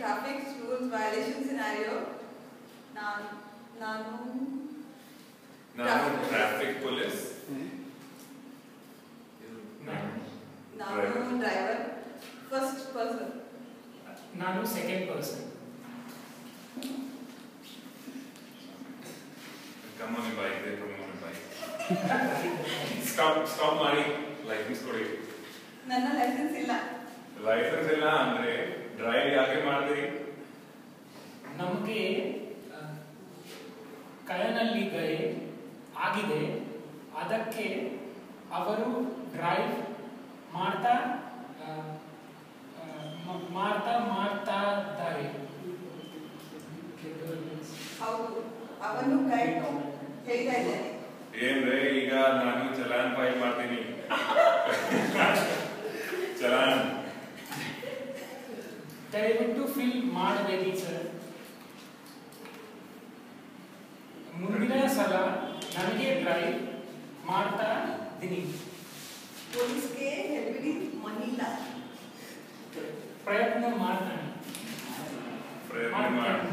Traffic rules violation scenario ನಾನು traffic police, ನಾನು driver, first person, ನಾನು second person. Come on, bike. They promote a bike. Stop ಮಾಡಿ license ಕೊಡಿ. ನನ್ನ licence ಇಲ್ಲ. ಲೈಸೆನ್ಸ್ ಇಲ್ಲ ಅಂದ್ರೆ ಡ್ರೈವ್ ಯಾಕೆ ಮಾಡ್ತೀರಿ? ನಮಗೆ ಕೈನಲ್ಲಿ ಆಗಿದೆ, ಅದಕ್ಕೆ ಅವರು ಡ್ರೈವ್ ಮಾಡ್ತಾ ಇದ್ದಾರೆ. ಹೌದು, ಅವನು ಗೈಡ್ ಹೇಳ್ತಾ ಇದ್ದಾನೆ. ಏನ್ರೆ ಈಗ ನಾನು ಚಲಾನ್ ಫೈಲ್ ಮಾಡ್ತೀನಿ. ಚಲಾನ್ ದಯವಿಟ್ಟು ಫಿಲ್ ಮಾಡಬೇಡಿ ಸರ್. ಮುಂದಿನ ಸಲ ನನಗೆ ಡ್ರೈವ್ ಮಾಡ್ತಾ ಇದ್ದೀನಿ. ಪೊಲೀಸ್ಗೆ ಹೇಳ್ಬಿಡಿ, ಮನಿ ಇಲ್ಲ. ಪ್ರಯತ್ನ ಮಾಡ್ತಾನೆ. ಪ್ರಯತ್ನ ಮಾಡಿ.